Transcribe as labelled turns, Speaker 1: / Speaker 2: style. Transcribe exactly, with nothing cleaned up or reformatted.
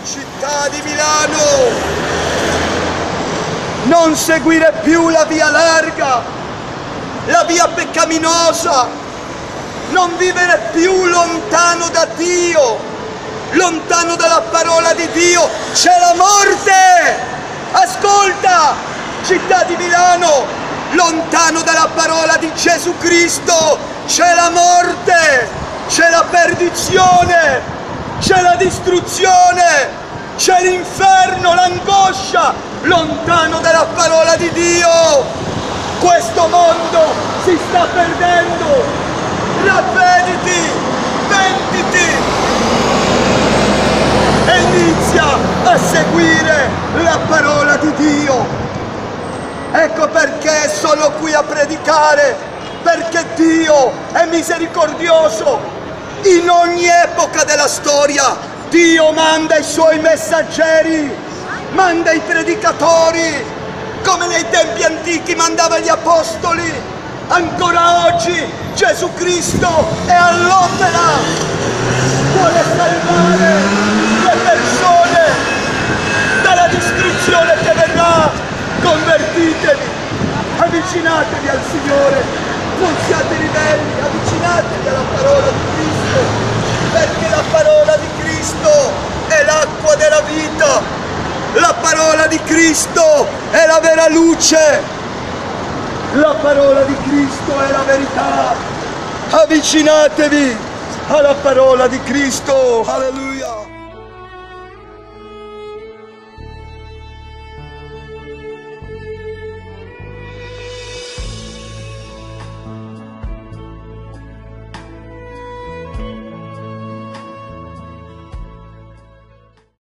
Speaker 1: Città di Milano, non seguire più la via larga, la via peccaminosa, non vivere più lontano da Dio, lontano dalla parola di Dio. C'è la morte! Ascolta, città di Milano, lontano dalla parola di Gesù Cristo, c'è la morte, c'è la perdizione, c'è la distruzione, c'è l'inferno, l'angoscia, lontano dalla parola di Dio. Questo mondo si sta perdendo. Ravvediti, pentiti e inizia a seguire la parola di Dio. Ecco perché sono qui a predicare, perché Dio è misericordioso. In ogni epoca della storia Dio manda i suoi messaggeri, manda i predicatori, come nei tempi antichi mandava gli apostoli. Ancora oggi Gesù Cristo è all'opera, vuole salvare le persone dalla distruzione che verrà. Convertitevi, avvicinatevi al Signore. Non siate ribelli, avvicinatevi alla parola di Cristo, perché la parola di Cristo è l'acqua della vita, la parola di Cristo è la vera luce, la parola di Cristo è la verità. Avvicinatevi alla parola di Cristo, alleluia.